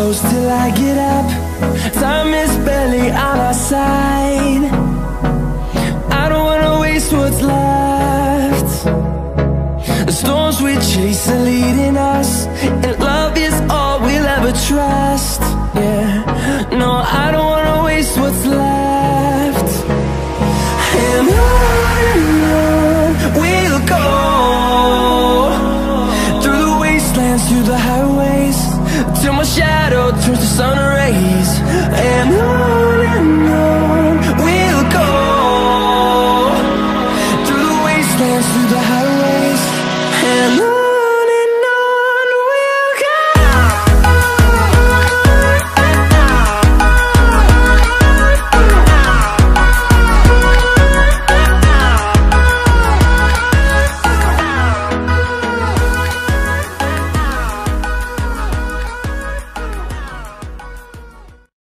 close till I get up. Time is barely on our side. I don't wanna waste what's left. The storms we chase are leading